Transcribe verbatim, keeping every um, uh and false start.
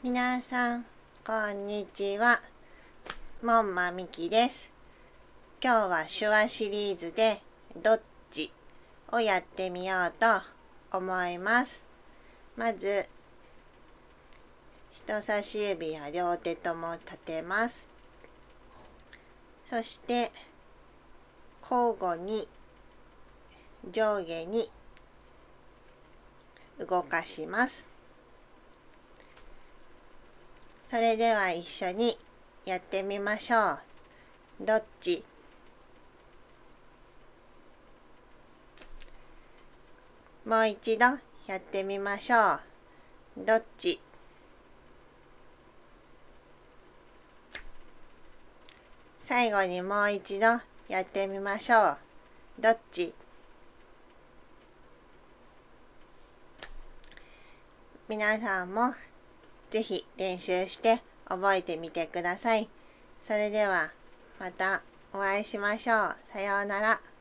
皆さん、こんにちは。もんまみきです。今日は手話シリーズでどっちをやってみようと思います。まず、人差し指や両手とも立てます。そして、交互に上下に動かします。それでは一緒にやってみましょう。どっち？もう一度やってみましょう。どっち？最後にもう一度やってみましょう。どっち？皆さんもぜひ練習して覚えてみてください。それではまたお会いしましょう。さようなら。